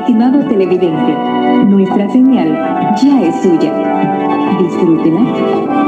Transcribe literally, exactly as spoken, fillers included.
Estimado televidente, nuestra señal ya es suya. Disfrútela.